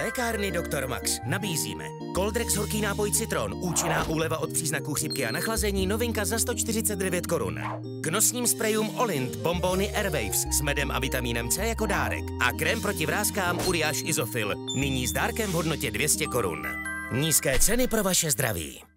Lékárny Dr. Max nabízíme Coldrex horký nápoj citron, účinná úleva od příznaků chřipky a nachlazení, novinka za 149 korun. K nosním sprejům Olint bonbony Airwaves s medem a vitamínem C jako dárek a krém proti vrázkám Uriage Isofil, nyní s dárkem v hodnotě 200 korun. Nízké ceny pro vaše zdraví.